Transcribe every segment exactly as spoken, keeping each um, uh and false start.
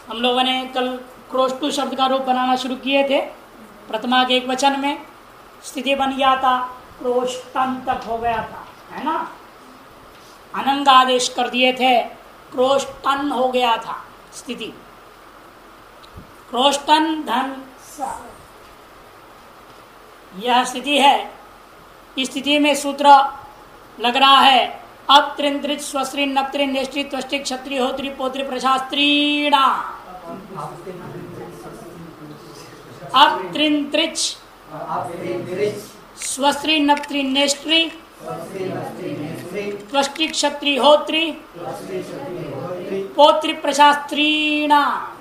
हम लोगों ने कल क्रोष्टु शब्द का रूप बनाना शुरू किए थे। प्रथमा के एक वचन में स्थिति बन गया था, क्रोष्टन तक हो गया था, है ना। अनंग आदेश कर दिए थे, क्रोष्टन हो गया था स्थिति। क्रोष्टन धन सा यह स्थिति है। इस स्थिति में सूत्र लग रहा है अब त्रिंत्रित स्वस्त्री नप्त्री नेष्टि त्वष्टि क्षत्रिय होत्री पोत्री प्रशास्त्रीणा। अब त्रिंत्रिच स्वस्त्री नप्त्री नेष्टि त्वष्टि क्षत्रिय होत्री पोत्री प्रशास्त्रीणा।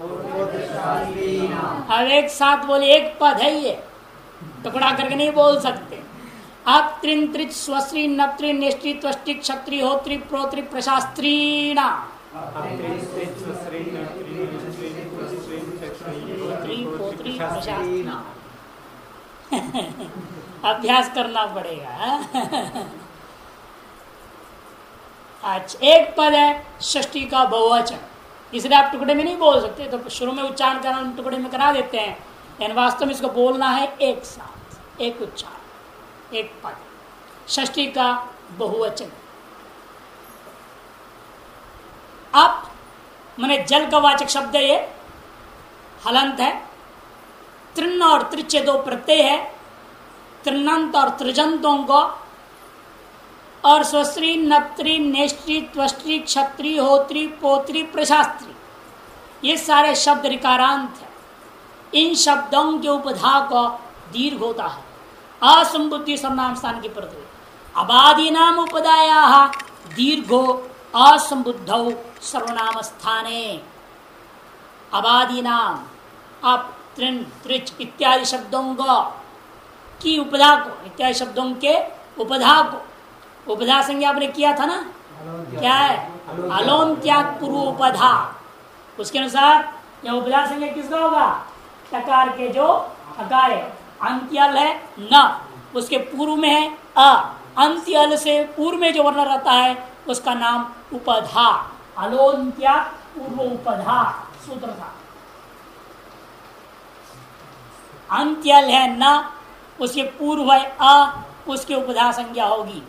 अब एक साथ बोले, एक पद है ये, टुकड़ा करके नहीं बोल सकते। अब त्रिंत्रिच स्वस्त्री नप्त्री नेष्टि त्वष्टि क्षत्रिय होत्री प्रोत्री प्रशास्त्रीणा। अभ्यास करना पड़ेगा। अच्छा, एक पद है षष्ठी का बहुवचन, इसलिए आप टुकड़े में नहीं बोल सकते, तो शुरू में उच्चारण करना टुकड़े में करा देते हैं। यानी वास्तव में इसको बोलना है एक साथ, एक उच्चारण, एक पद। षष्ठी का बहुवचन। अब माने जल का वाचक शब्द है, ये हलंत है। तृण और त्रिच दो प्रत्यय है, तृणंत और त्रिजंतों को, और स्वस्त्री नप्त्री नेष्टि त्वष्टि क्षत्रिय होत्री पोत्री प्रशास्त्री, ये सारे शब्द रिकारांत है। इन शब्दों के उपधा को दीर्घ होता है। असंबुद्धि सर्वनाम स्थान की प्रति अबादी नाम उपदाया दीर्घो असंबुद्धौ सर्वनाम स्थाने। अबादी नाम अब त्रिन त्रिच इत्यादि शब्दों को की उपधा को, इत्यादि शब्दों के उपधा को, उपधा संज्ञा आपने किया था ना, क्या है? अलोन त्याग पूर्व उपधा। उसके अनुसार यह उपधा संज्ञा किसका होगा? टकार के जो अकार है, अंत्यल है न, उसके पूर्व में है अ, अंत्यल से पूर्व में जो वर्ण रहता है उसका नाम उपधा। अलोन्त्या पूर्व उपधा सूत्र था। अंत्यल है न, उसके पूर्व है अ, उसकी उपधा संज्ञा होगी।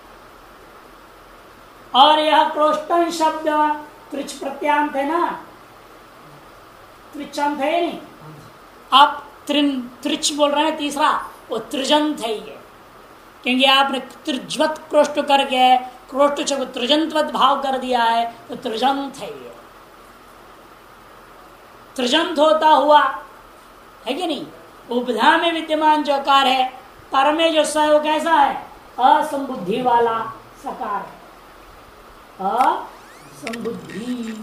और यह क्रोष्टन शब्द त्रिच प्रत्यांत है ना, त्रिचंत है नहीं। आप त्रिन त्रिच बोल रहे हैं तीसरा, वो त्रिजंत है ये, क्योंकि आपने त्रिज्वत क्रोष्ट करके क्रोष्ट को त्रिजंतवत भाव कर दिया है, तो त्रिजंत है ये। त्रिजंत होता हुआ है कि नहीं, उपधा में विद्यमान जो कार है, पर में जो स वो कैसा है? असंबुद्धि वाला सकार है। असंबुद्धि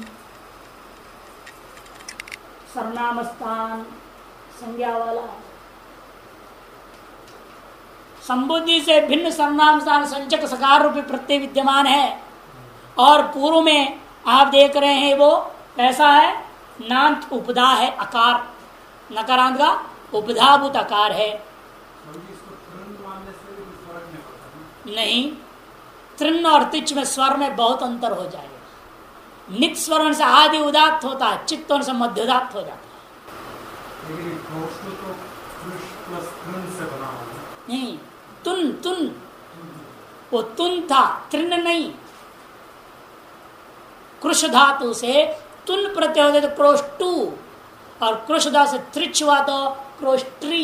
सर्वनाम स्थान संज्ञा वाला। संबुद्धि से भिन्न सर्वनाम स्थान संचक सकार रूपी प्रत्यय विद्यमान है। और पूर्व में आप देख रहे हैं वो कैसा है? नांत उपधा है, अकार नकारांत का उपधाभूत आकार है। नहीं, तृण और तिच में स्वर में बहुत अंतर हो जाएगा। नित स्वर से आदि उदात्त होता है, चित्त से मध्य उदात्त हो जाता है। नहीं, तुन तुन वो तुन था, तृण नहीं। कृष धातु से तुन प्रत्यय होते तो क्रोष्टु, और कृष धातु से त्रिच हुआ तो क्रोष्ट्री।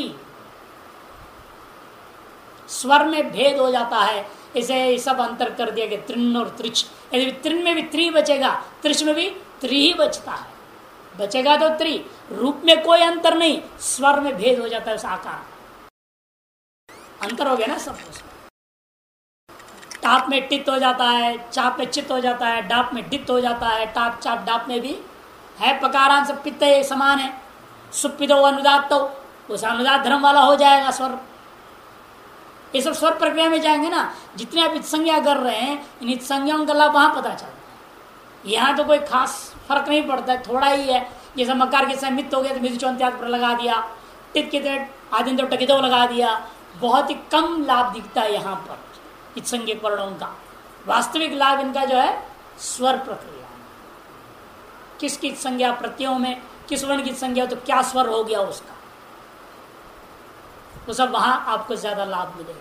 स्वर में भेद हो जाता है, इसे सब अंतर कर दिया गया तृण और त्रिच। यदि तृण में भी त्रि बचेगा, त्रिच में भी त्रि ही बचता है, बचेगा तो त्रि। रूप में कोई अंतर नहीं, स्वर में भेद हो जाता है, उस आकार अंतर हो गया ना सब। टाप में टित हो जाता है, चाप में चित हो जाता है, डाप में डित हो जाता है, टाप चाप डाप में भी है। पकारान सब पित्त समान है। सुपितो अनुदात, तो उस अनुदात धर्म वाला हो जाएगा स्वर। ये सब स्वर प्रक्रिया में जाएंगे ना। जितने आप संज्ञा कर रहे हैं, इन संज्ञाओं का लाभ वहां पता चलता है। यहाँ तो कोई खास फर्क नहीं पड़ता है, थोड़ा ही है। जैसे मकार के समय मित हो गया तो मित चौंत्याग पर लगा दिया, टित के आदि तो टकितो लगा दिया। बहुत ही कम लाभ दिखता है यहाँ पर इत संज्ञक वर्णों का। वास्तविक लाभ इनका जो है स्वर प्रक्रिया। किस किस संज्ञा प्रत्ययों में किस वर्ण की संज्ञा तो क्या स्वर हो गया उसका, तो सब वहां आपको ज्यादा लाभ मिलेगा।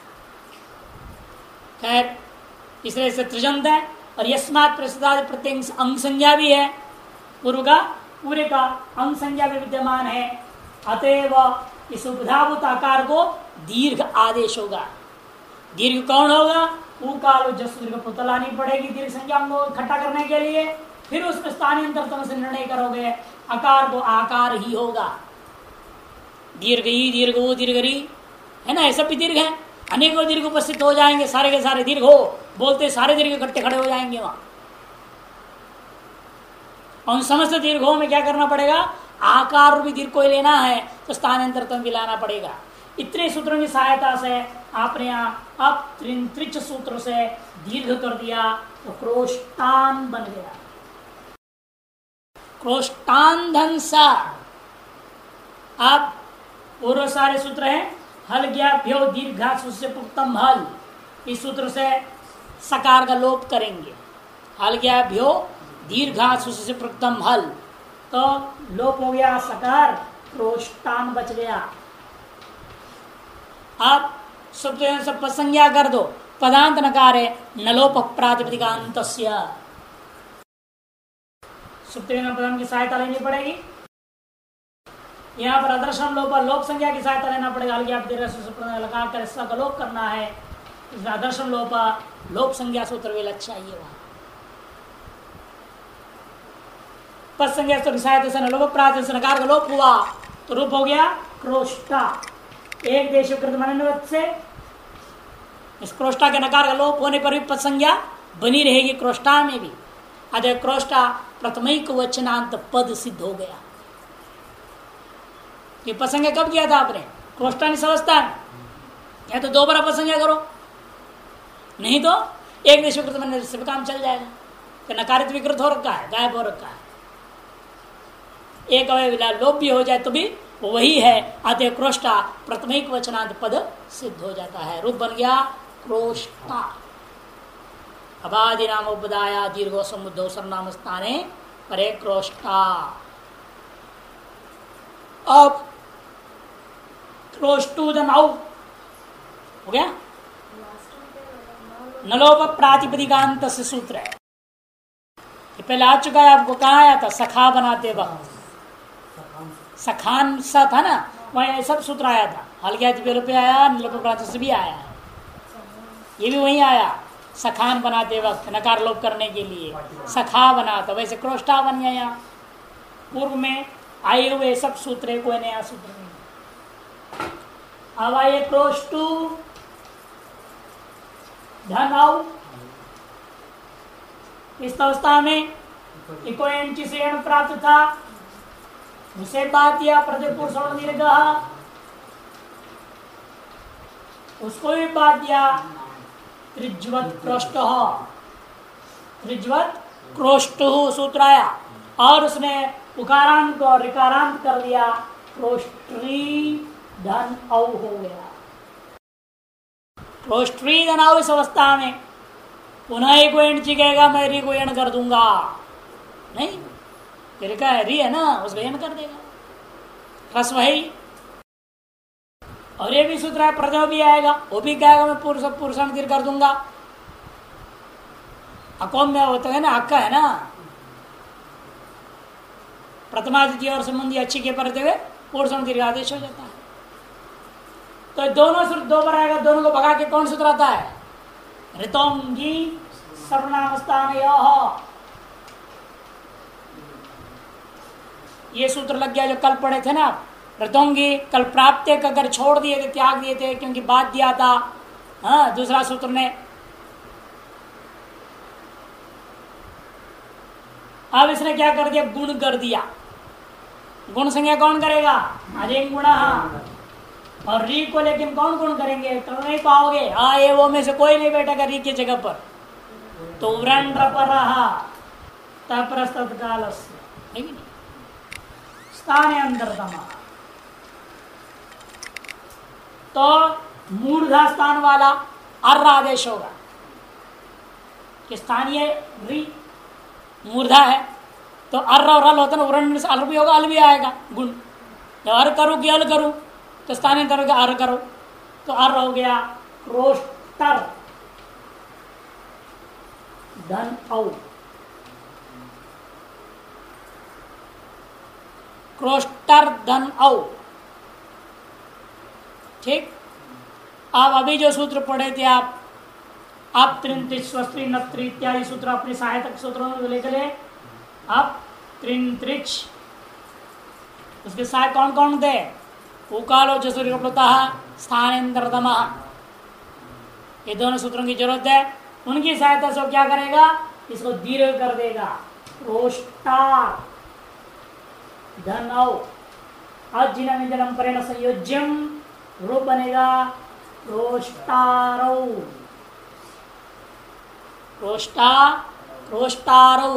खैर इसलिए से त्रिजंत है और यस्मात् प्रसिद्धादि प्रत्यय अंग संज्ञा भी है, पूर्व का पूरे का अंग संज्ञा भी विद्यमान है, अतएव इस उपधाभूत आकार को दीर्घ आदेश होगा। दीर्घ कौन होगा? उकाल जस दीर्घ पुतल लानी पड़ेगी दीर्घ संज्ञा को इकट्ठा करने के लिए, फिर उसमें स्थानांतरतम से निर्णय करोगे आकार को आकार ही होगा। दीर्घ ई दीर्घ ओ दीर्घ री है ना, ऐसा भी दीर्घ है, अनेकों दीर्घ उपस्थित हो जाएंगे, सारे के सारे दीर्घ हो बोलते सारे दीर्घ इकट्ठे खड़े हो जाएंगे वहां। उन समस्त दीर्घों में क्या करना पड़ेगा? आकार भी दीर्घ को लेना है तो स्थानांतरतम भी लाना पड़ेगा। इतने सूत्रों की सहायता से आपने यहाँ अब त्रिच सूत्र से दीर्घ कर दिया तो क्रोष्टान बन गया। क्रोष्टान धनसा। अब पूर्व सारे सूत्र हैं हल गया भ्यो दीर्घा से पुक्तम हल, इस सूत्र से सकार का लोप करेंगे। हल गया भ्यो दीर्घा से पुक्तम हल, तो लोप हो गया सकार, क्रोष्टान बच गया। आप सब संज्ञा कर दो, पदांत नकार है नलोप प्रातिपदिकांत पदम की सहायता लेनी पड़ेगी। यहाँ पर अदर्शन लोप लोप संज्ञा की सहायता लेना पड़ेगा। लगा कर इसका का लोप करना है, इसमें अदर्शन लोप लोप संज्ञा सूत्र भी लग चाहिए वहां। पद संज्ञा सूत्र की सहायता से नलोप प्रातिपदिक से नकार का लोप हुआ तो रूप हो गया क्रोष्टा। एक देशकृत मनोवत से इस क्रोष्टा के नकार का लोप होने पर भी पद संज्ञा बनी रहेगी क्रोष्टा में भी। अतः क्रोष्टा प्रथमिक वचनांत पद सिद्ध हो गया। ये पद संज्ञा कब किया था आपने? क्रोष्टा नहीं समझता है या तो दो बार पद संज्ञा करो, नहीं तो एक देशकृत मनोवत से काम चल जाएगा। तो नकारित विकृत हो रखा है, गायब हो रखा है, एक अवय लोप भी हो जाए तो भी वही है। अतः क्रोष्टा प्रथमिक वचनांत पद सिद्ध हो जाता है, रूप बन गया क्रोष्टा। अबादि नाम उपदाया दीर्घो समुद्धो सर्वनाम स्थाने परे क्रोष्टा। अब क्रोष्टु नौ हो गया, नलोप प्रातिपदिकांत से सूत्र है। ये पहले आ चुका है, आपको कहा आया था सखा बनाते वक्त, सखान सा था ना, वही सब सूत्र आया था। हल्के पे आया, नलोप प्रांत से भी आया है, ये भी वही आया। सखान बनाते वक्त नकार लोप करने के लिए सखा बना, तो वैसे क्रोष्टा बन गया। यहाँ पूर्व में आए हुए सब सूत्र, कोई नया सूत्र नहीं। अब आइए क्रोष्टु धन, इस अवस्था में इको एंची से प्राप्त था, उसे बात दिया प्रतिपुरुष दीर्घ, उसको भी बात दिया त्रिज्वत क्रोष्ट, त्रिज्वत क्रोष्ट सूत्र आया और उसने उकारांत और ऋकारांत कर दिया, क्रोष्ट्री धन औ हो गया। क्रोष्ट्री धन औ इस अवस्था में पुनः एक एंड चिकेगा, मैं री को एंड कर दूंगा, नहीं फिर क्या है, री है ना, उसको एंड कर देगा, रस वही। और ये भी सूत्र है प्रदेव भी आएगा, वो भी कहेगा मैं पुरुष पुरुषांत दीर्घ कर दूंगा। अकौम में होता है ना, हक्का है ना, प्रथमा द्वितीय और संबंधी अच्छी के परते हुए पुरुषांत दीर्घ आदेश हो जाता है। तो दोनों सूत्र दो बार आएगा, दोनों को भगा के कौन सूत्र आता है? ऋतोंगी सर्वनामस्थान। ये सूत्र लग गया जो कल पढ़े थे ना आप, ऋतोंगी कल प्राप्त अगर छोड़ दिए थे, त्याग दिए थे, क्योंकि बात दिया था। हाँ, दूसरा सूत्र ने अब इसने क्या कर दिया? गुण कर दिया। गुण संज्ञा कौन करेगा? अरिंग गुण। और री को लेकिन कौन गुण करेंगे? कर नहीं पाओगे। हाँ, ये वो में से कोई नहीं बैठेगा री की जगह पर, तो व्रण पर रहा तप्रस्तत काल स्थान अंतरतमा, तो मूर्धा स्थान वाला अर्र आदेश होगा कि स्थानीय री मूर्धा है, तो अर्र और अल होता ना, उरण से अल भी होगा, अल भी आएगा गुण। जब अर् करूँ कि अल करूँ तो स्थानांतर हो गया अर् करो, तो अर्र हो गया क्रोष्टर धन औ, क्रोष्टर धन औ। ठीक, अब अभी जो सूत्र पढ़े थे आप, आप त्रिंत्रिच स्वस्त्री नत्री इत्यादि सूत्र अपने सहायक सूत्रों में लेकर अब त्रिंत्रिच, उसके सहायक कौन कौन थे? उकालो जसुरिकप्लुतः स्थानेन्द्रतमः, ये दोनों सूत्रों की जरूरत है। उनकी सहायता से क्या करेगा? इसको दीर्घ कर देगा, रोष्टार धनौ, अजिनम जन्म परेण संयोज्यम रूप बनेगा रोष्टारौ, रोष्टा रोष्टारौ।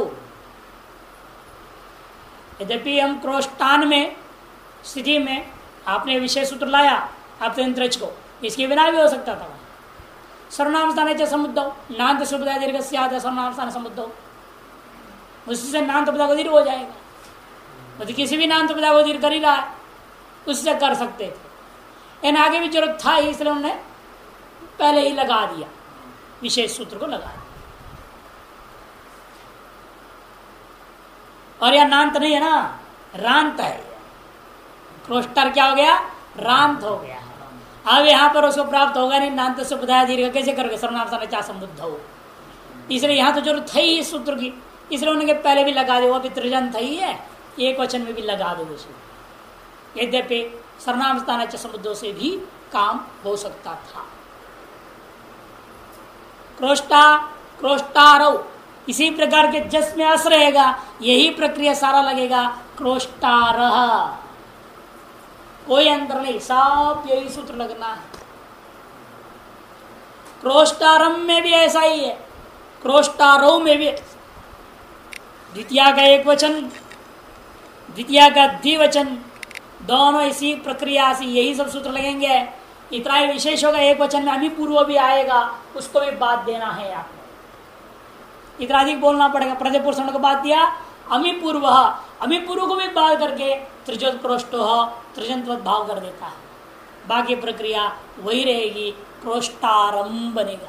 यद्यपि हम क्रोष्टान में स्थिति में आपने विशेष सूत्र लाया आप त्रिंत्रिच को, इसके बिना भी हो सकता था। सर्वनाम स्थान समुद्ध नान्त सुपदा दीर्घ सर्वनाम स्थान समुद्ध, उससे नान्त उपदा को दीर्घ हो जाएगा। तो किसी भी नान्त उपदा को दीर्घ कर ही रहा है, उससे कर सकते थे। इन आगे भी जरूरत था, इसलिए उन्होंने पहले ही लगा दिया, विशेष सूत्र को लगा दिया। और यह नांत नहीं है ना, रांत है। क्रोष्टर क्या हो गया? रांत हो गया। अब यहाँ पर उसको प्राप्त होगा नहीं, नांत से बुधाया दीर्घ कैसे करोगे? सर्वनाम स्थान चा समुद्ध हो, इसलिए यहाँ तो जरूरत है ही इस सूत्र की, इसलिए उन्होंने पहले भी लगा दो। अभी त्रिजंत ही है, एक वचन में भी लगा दो उसको। यद्यपि सर्वनाम स्थान चा समुद्धों से भी काम हो सकता था। क्रोष्टा क्रोष्टारौ, इसी प्रकार के जस में अस रहेगा, यही प्रक्रिया सारा लगेगा क्रोष्टारः, कोई अंतर नहीं, सब यही सूत्र लगना है। क्रोष्टारम में भी ऐसा ही है, क्रोष्टारौ में भी द्वितीया का एक वचन, द्वितीया का द्विवचन, दोनों इसी प्रक्रिया से यही सब सूत्र लगेंगे। इतना ही विशेष होगा, एक वचन में अमी पूर्व भी आएगा, उसको भी बात देना है आपको, इतना अधिक बोलना पड़ेगा। प्रत्यपुरुष को बात दिया, अमी पूर्व, अमी पूर्व को भी बात करके त्रिजोत क्रोष्टो त्रिजंतवत भाव कर देता है। बाकी प्रक्रिया वही रहेगी, क्रोष्टारम बनेगा।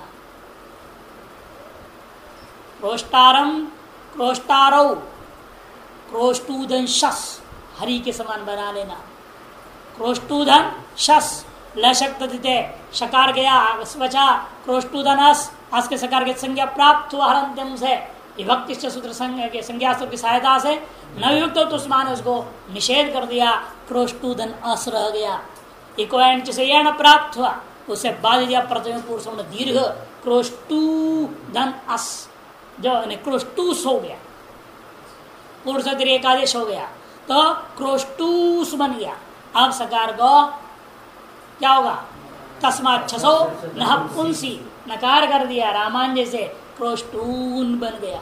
क्रोष्टारम क्रोष्टारौ, क्रोष्टूधन शस, हरि के समान बना लेना। क्रोष्टूधन शस, लशक्त शकार गया बचा, क्रोष्टूधन अस, अस के सकार के संज्ञा प्राप्त हुआ हरंत्यम से, विभक्ति सूत्र संज्ञा के संज्ञा सूत्र की सहायता से न विभक्त हो तो उसमान उसको निषेध कर दिया, क्रोष्टूधन अस रह गया। इको से यह न प्राप्त हुआ, उससे बाद दिया प्रथम पुरुष दीर्घ क्रोष्टूधन अस, जो क्रोष्टूस हो गया, पुरुष दीर्घ आदेश हो गया तो क्रोष्टूस बन गया। अब सकार को क्या होगा? तस्मात् छसो नह पुंसी, नकार कर दिया रामान जैसे, क्रोष्टून बन गया।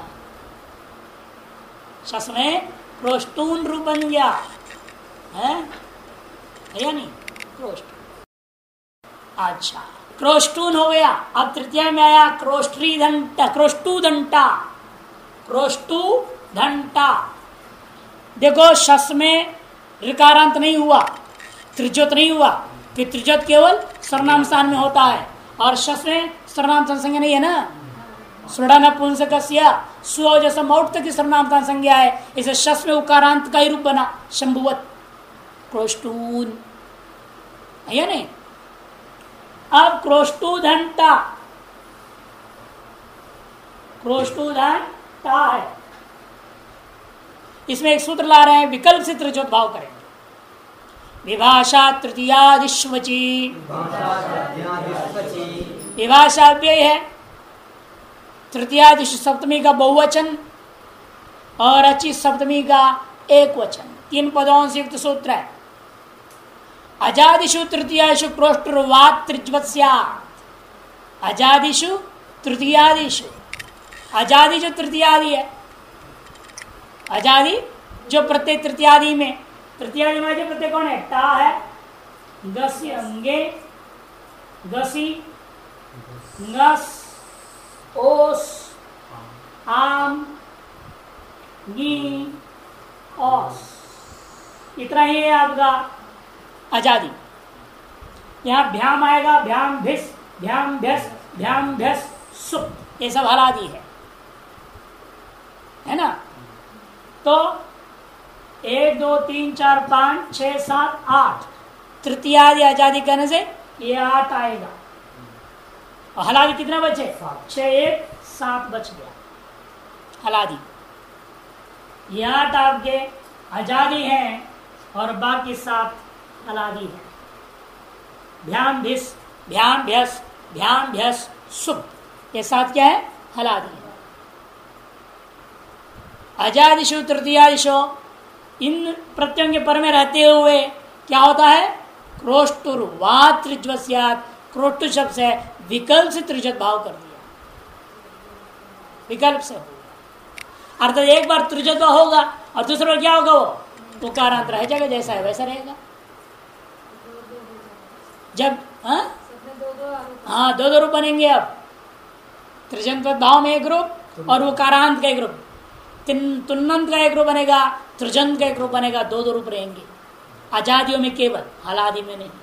शस में क्रोष्टून रूप बन गया है, है या नहीं? क्रोष्ट, अच्छा क्रोष्टून हो गया। अब तृतीय में आया क्रोष्टी घंटा, क्रोष्टू घंटा, क्रोष्टू घंटा। देखो शस में ऋकारांत नहीं हुआ, त्रिज्योत नहीं हुआ, कि त्रिज्योत केवल सर्वनाम स्थान में होता है, और शस में सर्वनाम स्थान संज्ञा नहीं है ना। सुड़ाना पुंसकस्य स्व जैसा मौट की सर्वनाम स्थान संज्ञा है, इसे शस में उकारांत का ही रूप बना, शंभुवत क्रोष्टून, है या नहीं? अब क्रोष्टूधंटा, क्रोष्टूधंटा है, इसमें एक सूत्र ला रहे हैं, विकल्प से त्रिज्योत भाव करेंगे। विभाषा तृतीयादिश्वची, विभाषा व्यय है, तृतीयादिश सप्तमी का बहुवचन और अचि सप्तमी का एक वचन, तीन पदों से युक्त सूत्र है। अजादिषु तृतीयादिषु क्रोष्टुर्वात् त्रिज्वत् स्यात्, अजादिषु तृतीयादिषु, अजादि जो तृतीयादि है, अजादि जो प्रत्येक तृतीयादि में, तृतीयादि में जो प्रत्येक कौन है? टा है, गसी अंगे, गसी, ngस, ओस, आम, गी, औस, इतना ही है आपका आजादी। यहां भ्याम आएगा, भ्याम भिस, भ्याम भ्यस, भ्याम भ्यस सुप, ये सब हलादी है, है ना। तो एक दो तीन चार पांच छह सात आठ, तृतीयादि आजादी कहने से ये आठ आएगा। और हलादी कितना बचे? छह एक सात बच गया हलादी। ये आठ आपके आजादी है और बाकी सात हलादी है। भ्याम भिस, भ्याम भ्यस, भ्याम भ्यस सुप, ये सात क्या है? हलादी है। अजादिशु तृतीयादिशु, इन प्रत्ययों के पर में रहते हुए क्या होता है? क्रोष्टुर वा त्रिज्वस्यात्, क्रोष्टु शब्द से विकल्प से त्रिजत भाव कर दिया, विकल्प से होगा। अर्थात एक बार त्रिजत होगा और दूसरा बार क्या होगा? वो उकारांत रह जाएगा, जैसा है वैसा रहेगा। जब हाँ हाँ दो दो रूप बनेंगे। अब त्रिजंत भाव में एक रूप और उकारांत का एक रूप, तुन्नंत का एक रूप बनेगा, त्रिजंत का एक रूप बनेगा, दो दो रूप रहेंगे आजादियों में, केवल हलादि में नहीं।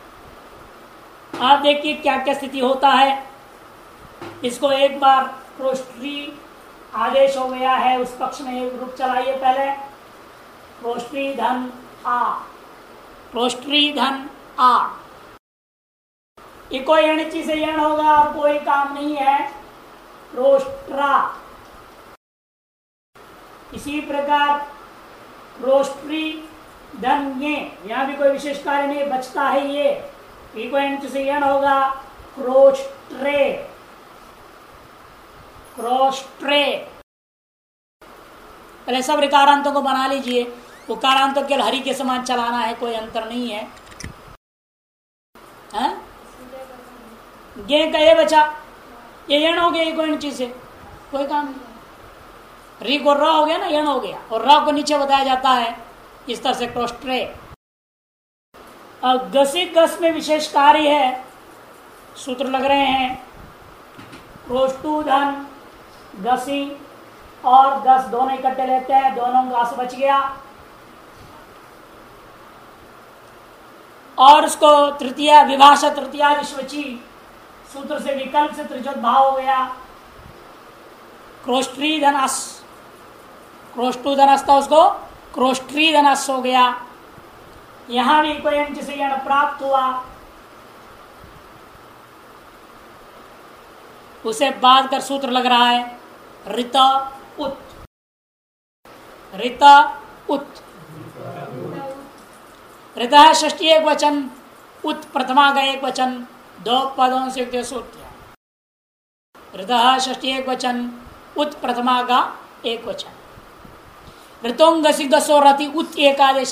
आप देखिए क्या क्या स्थिति होता है। इसको एक बार प्रोष्ट्री आदेश हो गया है, उस पक्ष में एक रूप चलाइए पहले। प्रोष्ट्री धन आ, प्रोष्ट्री धन आ, ये कोई अणिचि से यण होगा और कोई काम नहीं है। प्रोष्ट्रा, इसी प्रकार प्रोष्ट्री धन ये, यहां भी कोई विशेष कार्य नहीं बचता है। ये इक्वेंट से यण होगा। क्रोष्ट्रे, क्रोष्ट्रे, पहले सब ऋकारांतों को बना लीजिए। उकारांतों केवल हरि के समान चलाना है, कोई अंतर नहीं है, है? गे का ये बचा, ये यण हो गया इक्वेंट से, कोई काम नहीं। री को र हो गया ना, यण हो गया, और र को नीचे बताया जाता है इस तरह से क्रोष्ट्रे। अब गसी गस में विशेष कार्य है, सूत्र लग रहे हैं। क्रोष्टु धन गसी और गस दोनों इकट्ठे लेते हैं, दोनों गस बच गया। और उसको तृतीय विभाषा तृतीया विश्वची सूत्र से विकल्प से त्रिजोत भाव हो गया। क्रोष्ट्री धनस, क्रोष्टु धनस था, उसको क्रोष्ट्री धनस हो गया। यहां भी कोई अंश से यण प्राप्त हुआ, उसे बाद कर सूत्र लग रहा है ऋत उत, ऋत उत। ऋत है षष्ठी एक वचन, उत प्रथमा का एक वचन, दो पदों से युक्त सूत्र। ऋत षष्ठी एक वचन, उत प्रथमा का एक वचन। ऋतोंगसी गसो रति उत एकादेश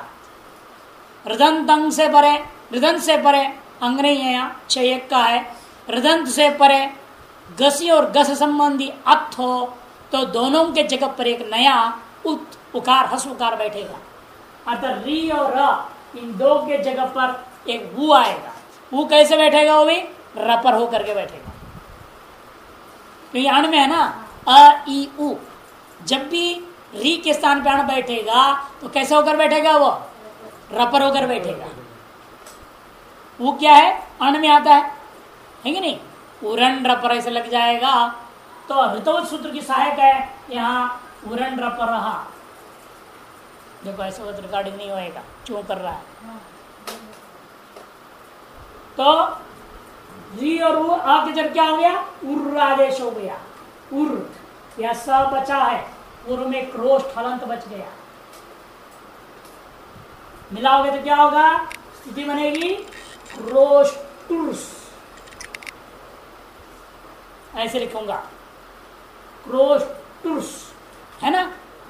ऋदंत से परे, ऋदंत से परे अंग नहीं है, यहाँ छह एक का है। ऋदंत से परे गसी और गस संबंधी अथ हो तो दोनों के जगह पर एक नया उत उकार हस उकार बैठेगा। अर्थात री और र इन दो के जगह पर एक वु आएगा। वु कैसे बैठेगा? वो भी र पर होकर के बैठेगा, क्योंकि अण में है ना अ ई उ। जब भी री के स्थान पे अण बैठेगा तो कैसे होकर बैठेगा? वो र पर होकर बैठेगा। वो क्या है? अण में आता है, है कि नहीं? उरण र पर ऐसे लग जाएगा तो ऋतवत सूत्र की सहायक है यहाँ उरण र पर रहा। देखो ऐसे वक्त रिकॉर्डिंग नहीं होएगा, क्यों कर रहा है? तो री और उ आ के जब क्या हो गया? उर्र आदेश हो गया। उर्र यह स बचा है, उर्र में क्रोष्ठ हलंत बच गया। मिलाओगे तो क्या होगा? स्थिति बनेगी क्रोष्टुर्स, ऐसे लिखूंगा क्रोष्टुर्स, है ना?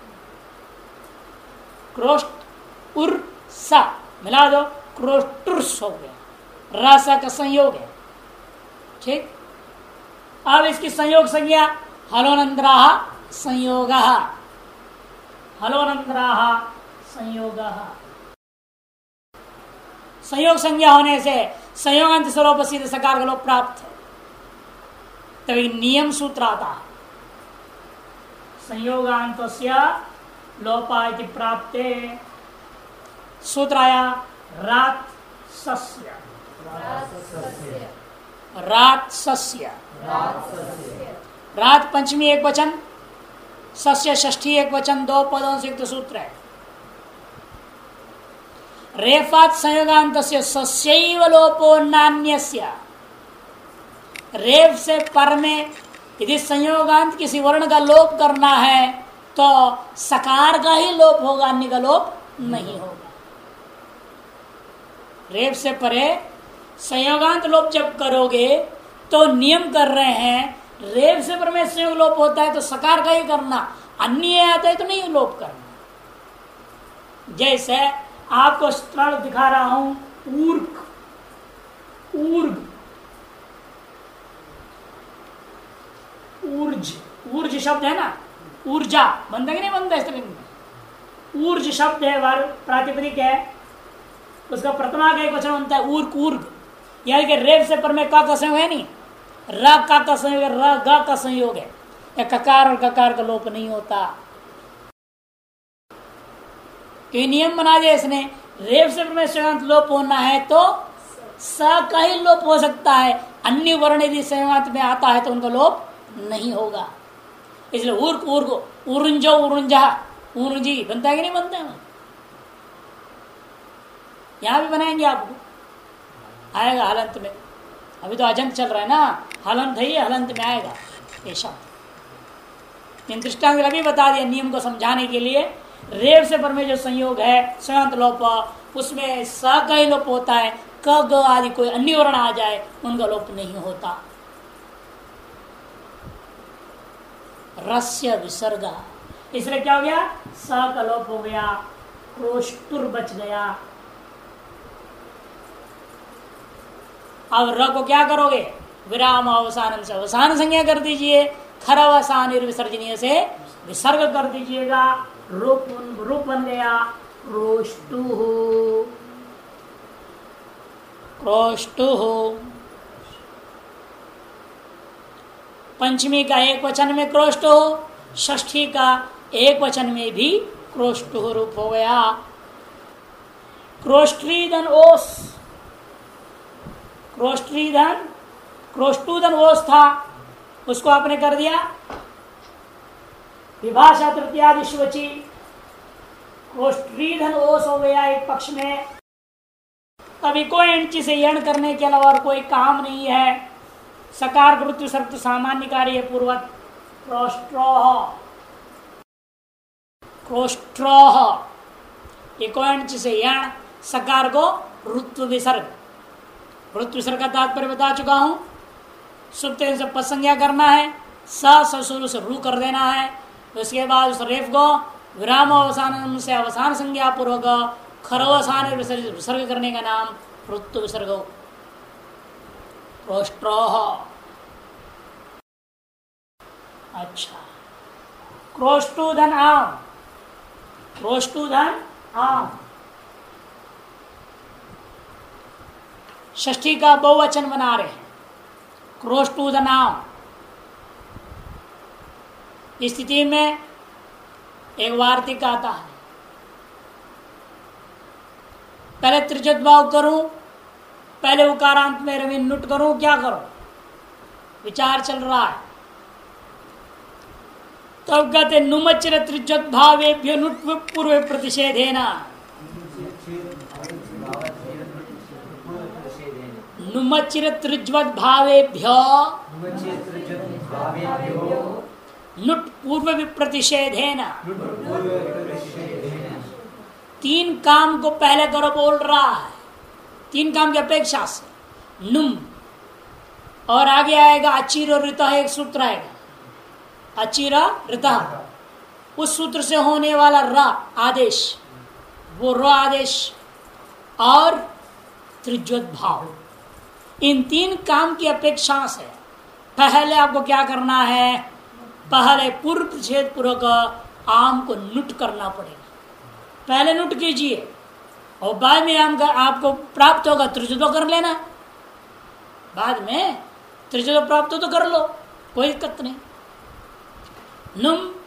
क्रोष्ट उर सा मिला दो, क्रोष्टुर्स हो गया। रासा का संयोग है, ठीक। अब इसकी संयोग संज्ञा हलोनंद्राह संयोग, हलोनंद्राह संयोग। संयोग संज्ञा होने से संयोगांत स्वरूप सिद्ध सकार का लोग प्राप्त है, तभी नियम सूत्र आता है। संयोगांत लोपा इति प्राप्ते। सूत्र आया रात सस्य, रात सस्य, रात पंचमी एक वचन, सस्य षष्ठी एक वचन, दो पदों से युक्त सूत्र है। रेफात संयोगांत सस्यैव लोपो नान्यस्य। रेफ से पर में यदि संयोगांत किसी वर्ण का लोप करना है तो सकार का ही लोप होगा, अन्य का लोप नहीं होगा। रेफ से परे संयोगांत लोप जब करोगे तो नियम कर रहे हैं, रेफ से पर में संयोग लोप होता है तो सकार का ही करना, अन्य आता है तो नहीं लोप करना। जैसे आपको स्त्रण दिखा रहा हूं, ऊर्क, ऊर्ग, ऊर्ज, ऊर्ज शब्द है ना, ऊर्जा बनता कि नहीं बनता स्त्रीलिंग में? ऊर्ज शब्द है, वार प्रातिपदिक है, उसका प्रथमा का एक वचन बनता है ऊर्क, ऊर्ग। यानी कि रेफ से पर में का का संयोग है नहीं, र का का संयोग है, र ग का संयोग है, या ककार और ककार का लोप नहीं होता। क्यों नियम बना दिया इसने, रेफ से पर में संयोगांत लोप होना है तो स का ही लोप हो सकता है, अन्य वर्ण यदि संयोगांत में आता है तो उनका लोप नहीं होगा। इसलिए ऊर्क, ऊर्ग, उरुंजो, उरुंजा, उरुंजी बनता है कि नहीं बनता है? यहां भी बनाएंगे, आपको आएगा हलंत में। अभी तो अजंत चल रहा है ना, हलंत है, हलंत में आएगा ये शब्द। इन दृष्टांत अभी बता दिया नियम को समझाने के लिए। रेफ से पर में जो संयोग है संयोगांत लोप, उसमें स का ही लोप होता है, क ग आदि कोई अन्य वर्ण आ जाए उनका लोप नहीं होता। रस्य विसर्ग, इसलिए क्या हो गया, स का लोप हो गया, क्रोष्टुर बच गया। अब र को क्या करोगे, विराम अवसान से अवसान संज्ञा कर दीजिए, खर अवसान विसर्जनीय से विसर्ग कर दीजिएगा, रूप रूप बन गया क्रोष्टु, क्रोष्टु। पंचमी का एक वचन में क्रोष्टु, षष्ठी का एक वचन में भी क्रोष्टु रूप हो गया। क्रोष्ट्रीधन ओस, क्रोष्ट्रीधन, क्रोष्टुधन ओस था, उसको आपने कर दिया विभाषा तृतीयादिश्वची, क्रोष्ट्रीधन ओस हो गया एक पक्ष में। अभी कोई इंची से यण करने के अलावा और कोई काम नहीं है, सकार कृत्य सर्व सामान्य कार्य पूर्वक। क्रोष्ट्रोह, क्रोष्ट्रोह, एक इंच से यण, सकार को ऋत्व विसर्ग, ऋत्व विसर्ग का तात्पर्य बता चुका हूं। सुप्त से पसंज्ञा करना है, स ससुर से रू कर देना है, उसके बाद उस रेफ को विराम अवसान से अवसान संज्ञा पूर्वक खरवसान विसर्ग करने का नाम ऋत्व विसर्ग। क्रोष्ट्रोह, अच्छा, क्रोष्टुधन आम, क्रोष्टुधन आम, षष्ठी का बहुवचन बना रहे हैं, क्रोष्टुधन आम। इस स्थिति में एक वार्तिक आता है, पहले त्रिजत भाव करूं, पहले उकारांत में रवीन नुट करूं, क्या करूं, विचार चल रहा है। तब तो कहते नुमचिर त्रिजत भावेभ्यो नुट पूर्व प्रतिषेधेना, नुमचिर त्रिज्वत भावेभ्यो नुट पूर्व विप्रतिषेधेना। तीन काम को पहले करो बोल रहा है, तीन काम की अपेक्षा से नुम, और आगे आएगा अचिर और ऋता, एक सूत्र आएगा अचिर ऋता, उस सूत्र से होने वाला र आदेश, वो र आदेश और त्रिज्वत भाव, इन तीन काम की अपेक्षा से पहले आपको क्या करना है, पहले पूर्व प्रतिषेध पूर्वक आम को नुट करना पड़ेगा। पहले नुट कीजिए और बाद में आम का आपको प्राप्त होगा, त्रिजुतो कर लेना, बाद में त्रिजुतो प्राप्त हो तो कर लो, कोई दिक्कत नहीं। नुम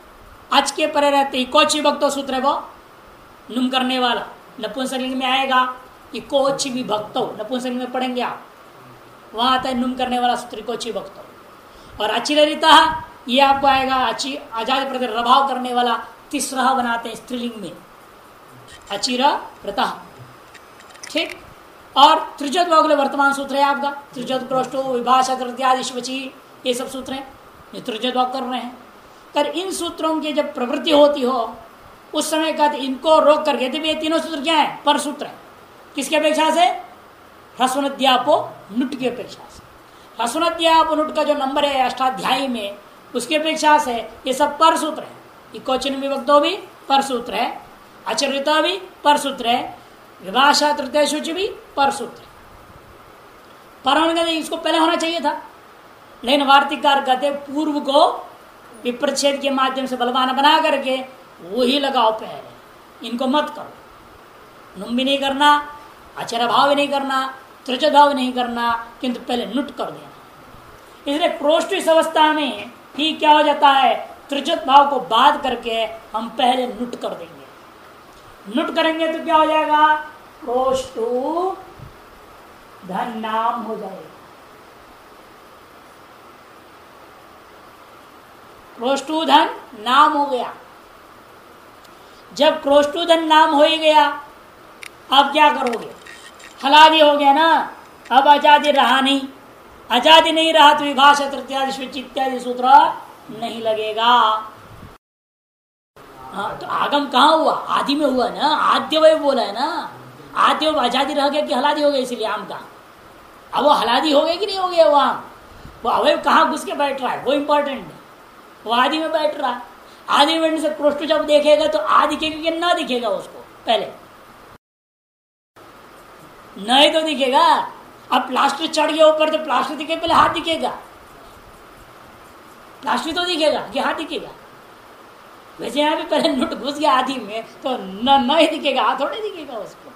अच के परे रहते कोच विभक्त सूत्र है वो नुम करने वाला नपुंसकलिंग में आएगा कि कोच विभक्त नपुंसकलिंग में पढ़ेंगे आप, वहां आता है नुम करने वाला सूत्र कोच विभक्त। और अचिलरिता ये आपको आएगा अचि आजाद प्रति प्रभाव करने वाला तीसरा बनाते हैं स्त्रीलिंग में अचिर रता। ठीक। और त्रिजोत भाव वर्तमान सूत्र है आपका त्रिजोत क्रोष्टो विभाषा इत्यादि शिवची, ये सब सूत्र हैं ये त्रिजोत भाव कर रहे हैं। कर इन सूत्रों की जब प्रवृत्ति होती हो उस समय का इनको रोक करके ये तीनों सूत्र क्या है पर सूत्र है किसकी अपेक्षा से ह्रस्वनद्यापो नुट की अपेक्षा से। ह्रस्वनद्यापो नुट का जो नंबर है अष्टाध्यायी में उसकी अपेक्षा से ये सब पर सूत्र है। इकोचिन विभक्तो भी पर सूत्र है, आचरिता भी पर सूत्र है, विभाषा तृतीय सूची भी पर सूत्र है। पर होने का इसको पहले होना चाहिए था, लेकिन वार्तिककार कहते पूर्व को विप्रच्छेद के माध्यम से बलवान बना करके वही लगाओ पहले, इनको मत करो। नुम भी नहीं करना, आचार्य भाव भी नहीं करना, त्रिजोत भाव नहीं करना, किंतु पहले नुट कर देना। इसलिए प्रोष्ट इस अवस्था में ही क्या हो जाता है त्रिजोत भाव को बाद करके हम पहले नुट कर देंगे। नुट करेंगे तो क्या हो जाएगा प्रोष्टु धन नाम हो जाएगा। क्रोष्टुधन नाम हो गया। जब क्रोष्टुधन नाम हो ही गया अब क्या करोगे, हलादी हो गया ना, अब आजादी रहा नहीं, आजादी नहीं रहा तो विभाषा इत्यादि स्विच इत्यादि सूत्र नहीं लगेगा। हाँ तो आगम कहाँ हुआ, आदि में हुआ ना, आद्य वही बोला है ना, आद्य आजादी रह गया कि हलादी हो गया, इसलिए आम का अब वो हलादी हो गया कि नहीं हो गया, वो आम वो अवयव कहाँ घुस के बैठ रहा है वो इंपॉर्टेंट है। वो आदि में बैठ रहा है, आदि में से प्रोष्ट जब देखेगा तो आ दिखेगा कि ना दिखेगा उसको, पहले नहीं तो दिखेगा। अब प्लास्टर चढ़ गया ऊपर तो प्लास्टर दिखेगा, पहले हाथ दिखेगा, प्लास्टर तो दिखेगा कि हाथ दिखेगा। वैसे यहाँ भी पहले नुट घुस गया आदि में तो न न ही दिखेगा, हाथ थोड़े दिखेगा उसको,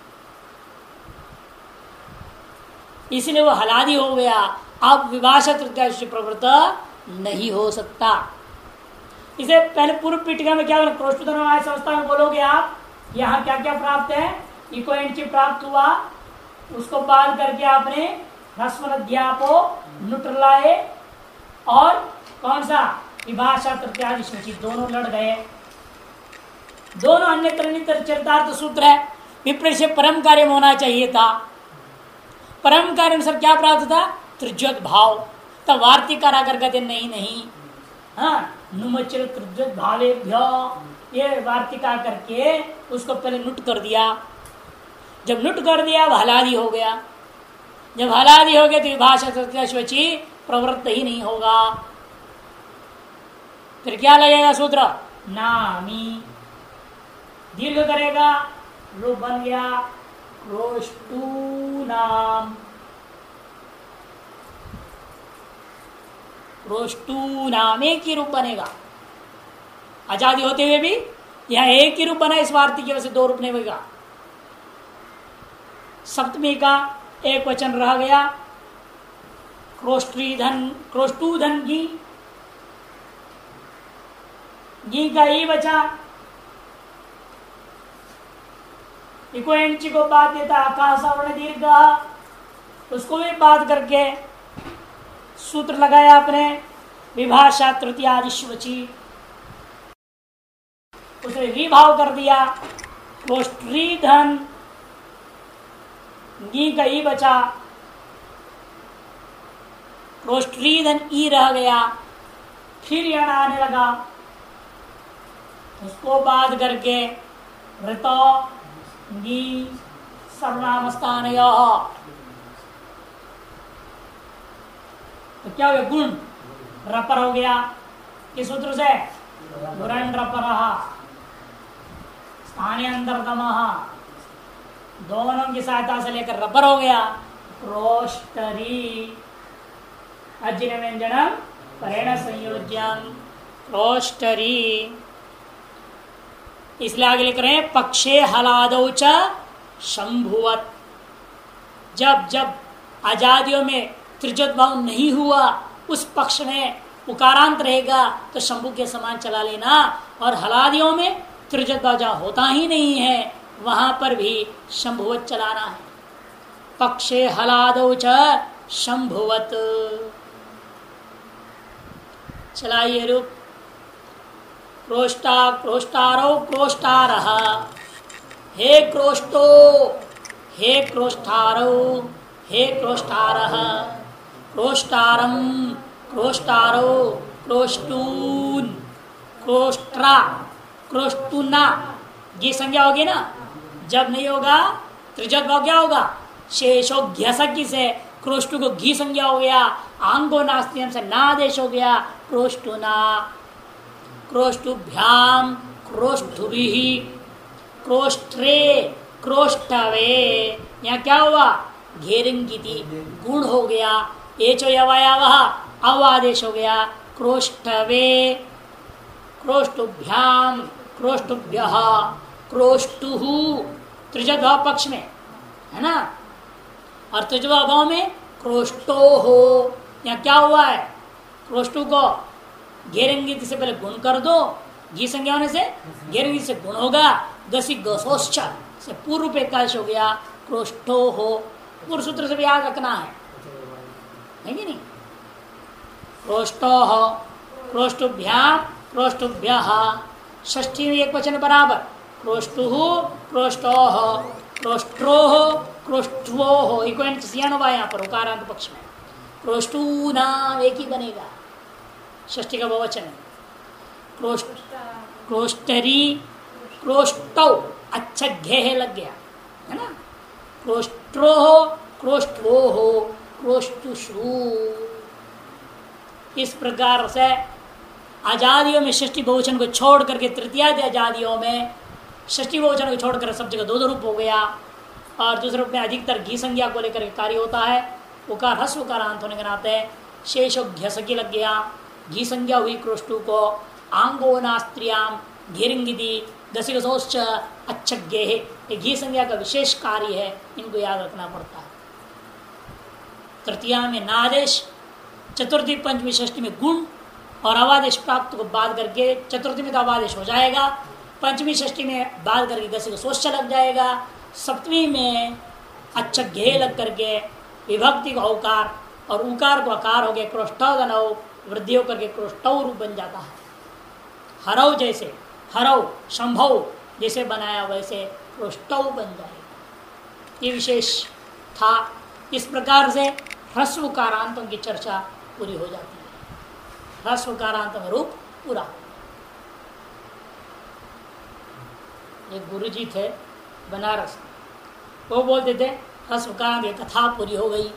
इसलिए वो हलादी हो गया। अब विभाषा तृतीय प्रवृत्त नहीं हो सकता। इसे पहले पूर्व पीठिका में क्या बोला, क्रोष्टुधन अवस्था में बोलोगे आप यहाँ क्या क्या प्राप्त है, इको एंटी प्राप्त हुआ, उसको बाल करके आपने ह्रस्वनद्यापो नुट लाए और कौन सा विभाषा तृतीयादि सूची दोनों लड़ गए। दोनों अन्य चरितार्थ सूत्र है, विपरीत से परम कार्य में होना चाहिए था। परम कार्य में सर क्या प्राप्त था, त्रिज्योत भाव। तब वार्तिकार आकर कहते नहीं नहीं, हाँ नुमचल त्रिज्योत भावेभ्य, ये वार्तिका करके उसको पहले नुट कर दिया। जब नुट कर दिया वह हलादी हो गया। जब हलादी हो गया तो विभाषा तृतीयश्वची प्रवृत्त ही नहीं होगा। फिर क्या लगेगा सूत्र, नामी दीर्घ करेगा, रूप बन गया क्रोष्टु नाम। क्रोष्टु नाम एक ही रूप बनेगा, आजादी होते हुए भी यहां एक ही रूप बना, इस वार्तिक की वजह से दो रूप नहीं बनेगा। सप्तमी का एक वचन रह गया, क्रोष्टुधन क्रोष्टुधन घी, घी का ही बचा। इको एंची को बात देता आकाशवर्ण दीर्घ, उसको भी बात करके सूत्र लगाया आपने विभाषा तृतीयादिश्वची, उसे विभाव कर दिया। क्रोष्टुधन घी का ई बचा, क्रोष्टुधन ई रह गया, फिर यण आने लगा, उसको बात करके ऋतो घी सर्वनाम स्थान। तो क्या हो गया, गुण रपर हो गया, किस सूत्र से, गुरण रपर, स्थानीय अंतरतम, दोनों की सहायता से लेकर रबर हो गया। क्रोष्टरी अज्र व्यंजनम परेण संयोज्यम क्रोष्टरी, इसलिए आगे लिख रहे हैं पक्षे हलादौ च शंभुवत। जब जब आजादियों में त्रिज्योत भाव नहीं हुआ उस पक्ष में उकारांत रहेगा तो शंभु के समान चला लेना। और हलादियों में त्रिजता जहाँ होता ही नहीं है वहां पर भी शंभुवत चलाना है। पक्षे हलादौ च शंभुवत। चलाइए रूप। क्रोष्टा क्रोष्टारो क्रोष्टारः। हे क्रोष्टो हे क्रोष्टारो हे क्रोष्टारः। क्रोष्टारम क्रोष्टारो क्रोष्टून क्रोष्ट्रा क्रोष्टुना। ये संज्ञा होगी ना। जब नहीं होगा त्रिजत भाव क्या होगा? शेषो घ्यसकी से क्रोष्टु को घी संज्ञा हो गया। आंगो नास्तियम से नादेश हो गया। क्रोष्टुना क्रोष्टुभ्याम क्रोष्टुभिः क्रोष्ट्रे क्रोष्टवे। यहाँ क्या हुआ? घेरंगिति गुण हो गया। एचो यवायावः अवादेश हो गया। क्रोष्टवे क्रोष्टुभ्याम क्रोष्टुभ्यः क्रोष्टुः त्रिजत भाव पक्ष में है ना। और त्रिजत भाव में क्रोष्टो हो। यहाँ क्या हुआ है? क्रोष्टु को घेरंगिति से पहले गुण कर दो। घी संज्ञा होने से घेरंगिति से गुण होगा। गसी गसोश्च से पूर्व पे काश हो गया। क्रोष्टो हो पूर्व सूत्र से भी याद रखना है, है कि नहीं? क्रोष्टो हो क्रोष्टुभ्याम क्रोष्टुभ्यः। षष्ठी में एक वचन बराबर। क्रोष्टु क्रोष्टो क्रोष्ट्रो क्रोष्ट्वो हो। यहाँ पर उकारांत पक्ष में क्रोष्टू नाम एक ही बनेगा। षष्ठी का बहुवचन है। क्रोष्ट क्रोष्टरी क्रोष्टौ अच्छा घेह लग गया है ना। क्रोष्ट्रो क्रोष्ट्वो हो क्रोष्टुषु। इस प्रकार से आजादियों में षष्ठी बहुवचन को छोड़ करके तृतीयादि आजादियों में षष्ठी बहुवचन को छोड़कर सब जगह दो दो रूप हो गया। और दूसरे रूप में अधिकतर घी संज्ञा को लेकर कार्य होता है। उकार हस्व उकारांत होने के नाते शेषो घ्यसकी लग गया। घी संज्ञा हुई क्रोष्टु को। आंगो नास्त्रियाम घेरंगिदी दसिगसोश्च अच्छज्ञे। ये घी संज्ञा का विशेष कार्य है, इनको याद रखना पड़ता है। तृतीया में नादेश, चतुर्थी पंचमी षष्ठी में गुण और अवादेश प्राप्त को बाध करके चतुर्थी में तो अवादेश हो जाएगा। पंचमी षष्ठी में बाध करके दसिगसोश्च लग जाएगा। सप्तमी में अच्छा घेय लग करके विभक्ति का औकार और उकार को आकार हो गया। क्रोष्टौ वृद्धि होकर के क्रोष्टौ रूप बन जाता है। हरौ जैसे हरौ शंभौ जैसे बनाया वैसे क्रोष्टौ बन जाएगा। ये विशेष था। इस प्रकार से ह्रस्व कारांतों की चर्चा पूरी हो जाती है। ह्रस्व कारांतों का रूप पूरा। एक गुरुजी थे बनारस, वो बोलते थे ह्रस्व कारांत की कथा पूरी हो गई।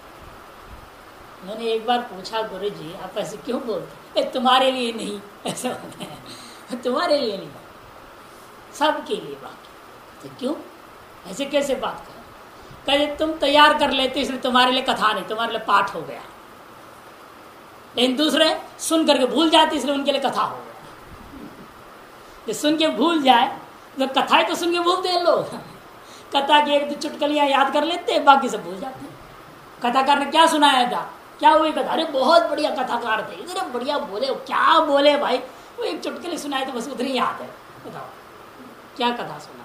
मैंने एक बार पूछा, गुरु जी आप ऐसे क्यों बोलते? तुम्हारे लिए नहीं ऐसे होते हैं, तुम्हारे लिए नहीं, सबके लिए बात। तो क्यों ऐसे कैसे बात करें? कहे तुम तैयार कर लेते इसलिए तुम्हारे लिए कथा नहीं, तुम्हारे लिए पाठ हो गया। लेकिन दूसरे सुन करके भूल जाते इसलिए उनके लिए कथा हो गया। जो सुन के भूल जाए तो कथाएं तो सुन के भूलते हैं लोग। कथा की एक दो चुटकलियां याद कर लेते हैं, बाकी सब भूल जाते हैं। कथाकार ने क्या सुनाया था, क्या हुई कथा? अरे बहुत बढ़िया कथाकार थे, इतने बढ़िया बोले, क्या बोले भाई, वो एक चुटकुले सुनाए तो बस उतनी याद है। बताओ क्या कथा सुना?